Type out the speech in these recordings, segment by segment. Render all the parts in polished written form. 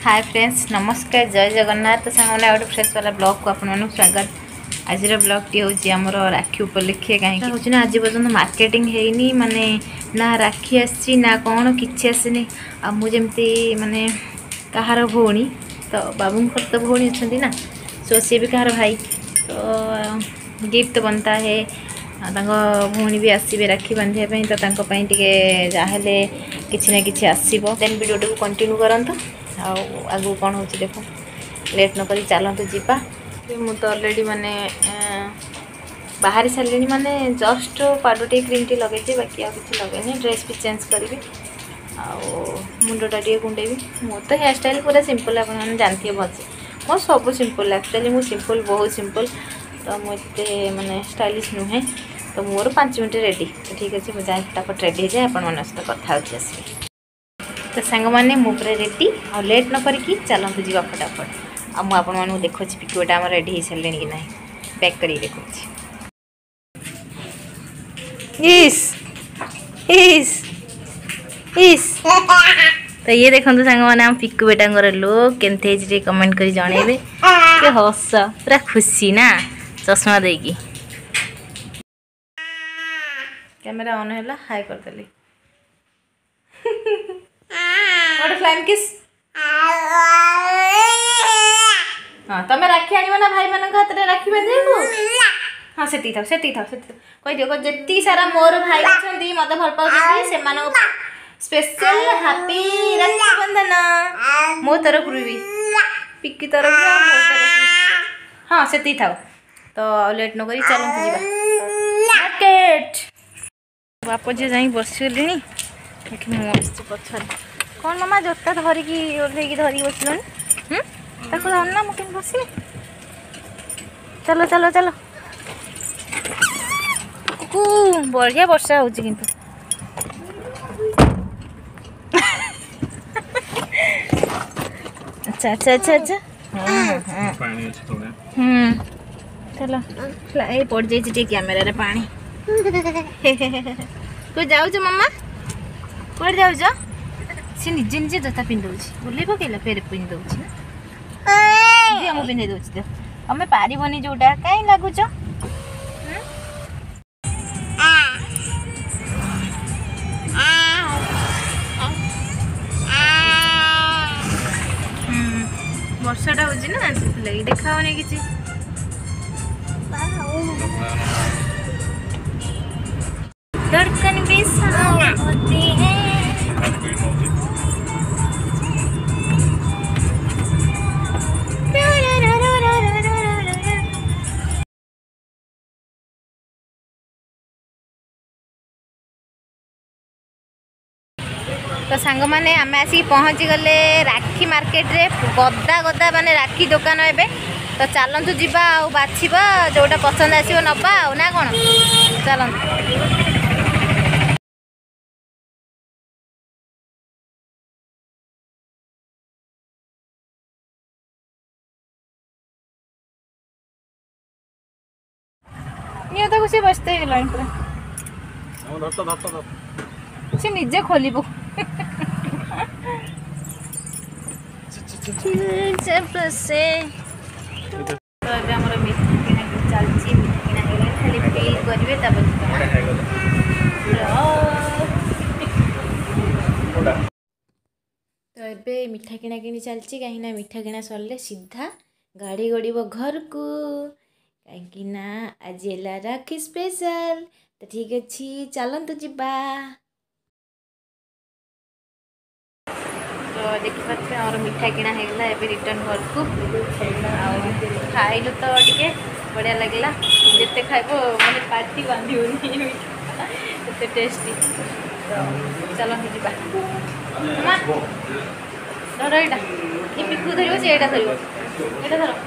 Hi friends नमस्कार जय जगन्नाथ। तो सांगने गोटे फ्रेश वाला ब्लॉग को आपण स्वागत। आज ब्लॉग टी हूँ आमर राखी उपलक्षे कहीं ना आज पर्यटन मार्केटिंग है माने ना राखी आसी ना कौन कि आसनी आमती माने कहार भौणी तो बाबू तो भौणी अच्छा ना सो सी भी कहार भाई तो गिफ्ट बनता है भौणी भी आसवे राखी बांधापी तो टे जहाँले किसी ना कि आसो देन वीडियो को कंटिन्यू करंतु आगू कौन हो देख लेट नक चलतु जीवा मु तो अलरेडी माने बाहरी सारे माने जस्ट पाउडर क्रीम टी लगे बाकी आ कि लगे ड्रेस भी चेंज करी मुंडटा टे कुंडेबी मो तो हेयर स्टाइल पूरा सिंपल आप जानते भलसे मो सब सिंपल एक्चुअली मु सिंपल बहुत सिंपल तो मुझे माने स्टाइलिश नुहे तो मोर 5 मिनट रेडी तो ठीक अच्छे मुझे जाए फटाफट रेडी हो जाए आपण सहित कथा आसवे तो सांग मैंने मुझे रेडी आ लेट न करी चलतु जी फटाफट आपको देखो पिकोटा आम रेडी हो सारे कि ना पैक कर देखो तो ये देखो सांग मैंने आम पिकु बेटा लुक के कमेंट कर जनइबे हस पूरा खुशी ना चश्मा देगी कैमेरा ऑन है हाई करदेली फ्लाइंग किस हाँ तुम राखी आण ना भाई मान हाथ में राखी बांधे हाँ से कही दियो जी सारा मोर भाई अच्छा मत भल पाँच से स्पेशल हैप्पी राखी बंधन मो तरफ भी पिक्की तरफ हाँ से था तो लेट नक चलते जी मार्केट बाप जी जा बसगली देखिए मुझे पछार कौन मामा जोता धरिकी ओल्लैकी धरिकी बसलुनि ताको धरना मुझे बस चलो चलो चलो कुकु बढ़िया वर्षा हो किंतु अच्छा अच्छा अच्छा अच्छा चलो ये पड़ जाइए कैमेरा पानी तू जाऊ मामा कौन जाऊ सी निजे निजे जोता पिंधे बुले पकईला फेर पिंध दे पिंधे दे तुम पारबनी जोटा कहीं लगुच वर्षाटा हो ना से देखा कि धड़कन भी साथ होती है तो सांग मैंने आम आसिक पहुँची गले राखी मार्केट रे गदा गदा माने राखी दुकान एबे तो चलतु जीवा आ बाछिबा जोटा पसंद आसीबो नबा ना कौन चलतु ये तो कुछ बसते गला पूरा से निजे खोल से तो ये आम मीठा किना चलती मीठा किना खाली फील करेंगे तो ये मीठा किना कि चलती कहीं मीठा किना सरले सीधा गाड़ी गड़ब घर को कहीं आज है राखी स्पेशल तो ठीक अच्छे चलतु जीवा तो देखिए और मीठा किना होगा एवं रिटर्न घर को खाइलु तो टे बढ़िया लगला जिते खाइब मैंने पार्टी बांधुनी एत टेस्टी तो चलते जी धर यहाँ ये पिकु धर से यहाँ धर धर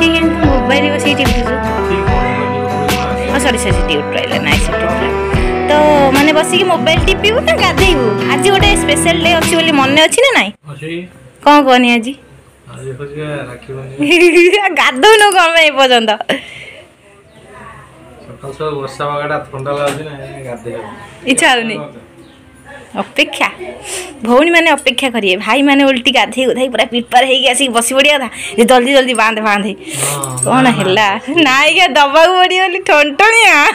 ठीक है मोबाइल बस टीवी सॉरी सॉरी टीवी रहा नाइस तो माने बसिक मोबाइल टीपू ना गाधेबू आज गोटे स्पेशल डे अच्छी बोली मन अच्छी ना नाई कौन कहनी आज गाधौनु कौन पर्यंत इच्छा होनी अपेक्षा भौणी मैंने अपेक्षा करिए भाई मैंने उल्टी गाधे गुधाई पूरा प्रिपेयर होगी आसिक बस पड़िया था जल्दी जल्दी बांध बांधे कौन है नायिका दबा पड़ो ठनठनिया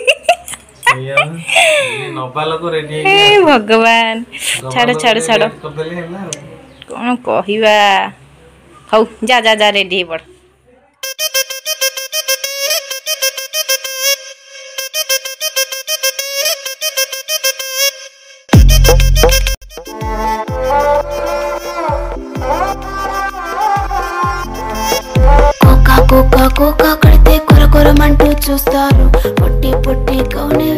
भगवान छाड़ छाड़ छाड़ कौन कहवा हौ जा जा जा रेडी पड़ కోకా కడితే కొర కొరమంటూ చూస్తారు పొట్టి పొట్టి కౌనే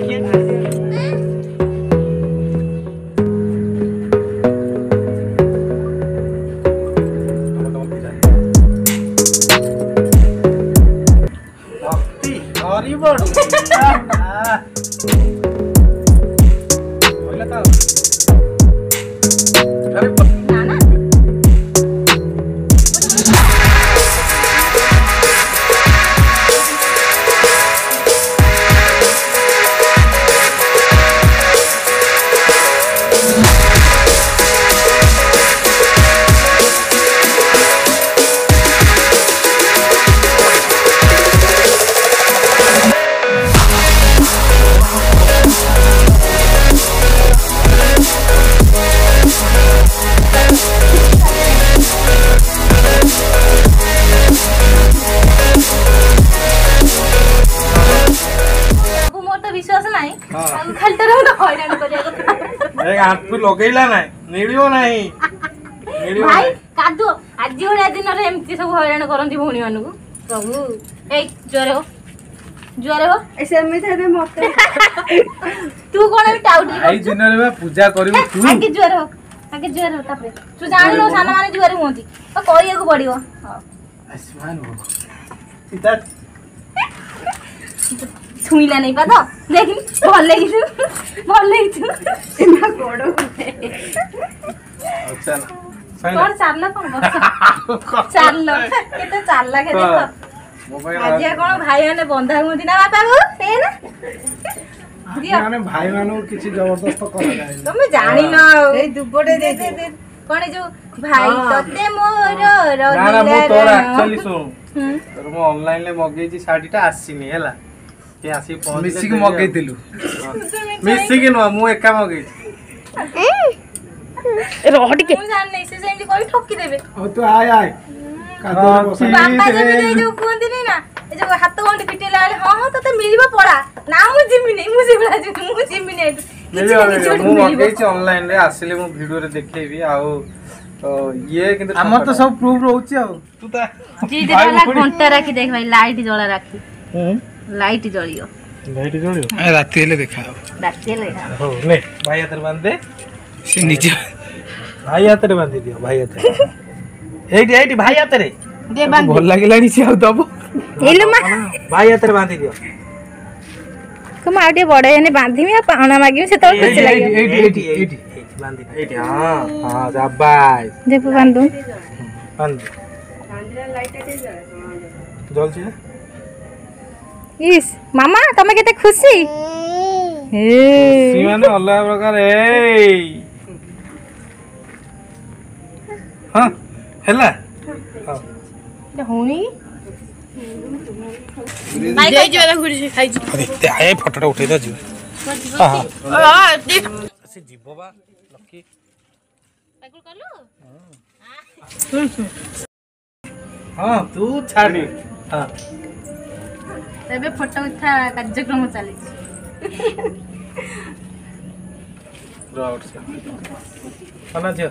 लगेला मिलियो नहीं भाई कादो आज होया दिन रे एमती सब हैरान करंती भौणी मानु प्रभु ए ज्वार हो ऐसे में थे मत तू कोन टाउट आई दिन रे पूजा करबो तू आगे ज्वार हो तापरे तू जानि लो साना माने ज्वार होंती तो करिया को पड़ियो आसमान हो सीधा छुईला नहीं पता लेकिन भल लगी तू इना गोड़ो अच्छा कौन चालला कौन चालला केते चालला के देखो आज कोन भाई माने बंधा हुंती ना बापा को से ना दियो माने भाई मानो किछि जबरदस्त करा जाय तुम जानि ना ए दुबडे दे कोन जो भाई तते मोर ना ना मो तोर एक्चुअली सुन तोर मो ऑनलाइन ले मगेई छी साडीटा आसीनी हैला के आसी पहुंच मिसी के मगेई दिलु मिसी के न मु एका मगेई रोड के मु जान नहीं से सेमली कोई ठोकी देबे ओ तू आय आय कादो बसा बापा जे जो कोंती नहीं ना ए जो हाथ गोंड पिटेला हां हां तते मिलिबा पड़ा ना मु जिमि नहीं मु जिबला जे मु जिमि नहीं मु मगेई छी ऑनलाइन रे आसीले मु वीडियो रे देखेबी आउ तो ये किंतु हमर तो सब प्रूफ रहउची आ तू ता जी दे वाला घंटा रखी देख भाई लाइट जला रखी लाइट जलियो ए राती हेले देखा हो ले भाई हाथ बांध दे से नीचे भाई हाथ रे बांध दियो भाई हाथ एठी भाई हाथ रे दे बांध भल लागिलानी से आ दबो हेलो मां भाई हाथ रे बांध दियो कम आटे बड़े ने बांधी में पावना मागियो से तो कुछ लागियो एठी बांध दे एठी हां हां शाबाश देखो बांधू बांध लाइट आटे जल छे इस मामा तमे केते खुशी खुशी माने अलग प्रकार ए हां हैला हां होनी भाई कह जो घुरी से खाई अरे ते आए फोटोटा उठै द जी हां हां से जीवो बा लकी पागल करलो हां तू छाड़ी हां तबे फोटो उठा कार्यक्रम चली राउट से खाना छ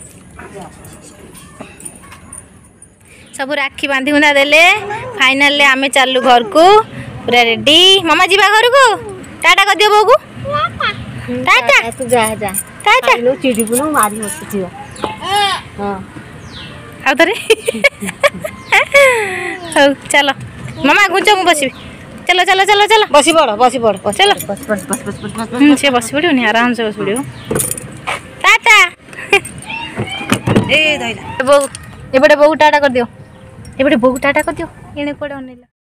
सब राखी बांधी गुंदा देले फाइनल ले आमे चालू घर को पूरा रेडी मामा जीवा घर को टाटा कर दियो बहू को टाटा तू जा जा टाटा लो चिड़ी बुनो मारी मत जियो हां आ तरे ହଉ ଚାଲ ମାମା ଘୁଞ୍ଚ ମୁଁ ବସିବି चलो चलो चलो चलो बसी पड़ चलो बस बस बस बस बस बस से बस पड़ो नहीं आराम से बस पड़ो टाटा ए धइला बो एबडे बो टाटा कर दियो एबडे बो टाटा कर दियो एने कोडे ओनेला।